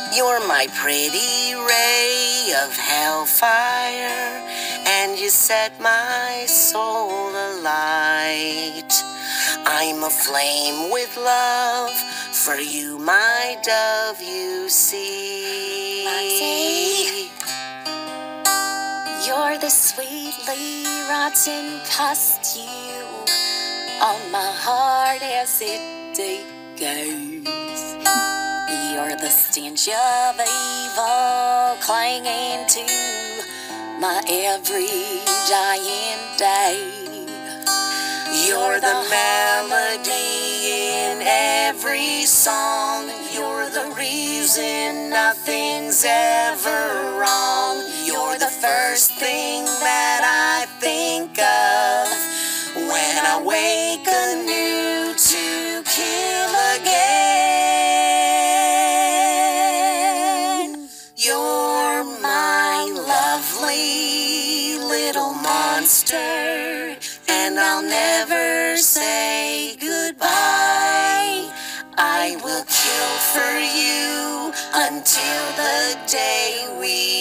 You're my pretty ray of hellfire, and you set my soul alight. I'm aflame with love for you, my dove, you see. Moxie, you're the sweetly rotten pustule on my heart as it decays. You're the stench of evil clinging to my every dying day. You're the melody in every song. You're the reason nothing's ever wrong. You're the first thing that I think of when I wake anew to kill again. You're my lovely little monster, and I'll never say goodbye. I will kill for you until the day we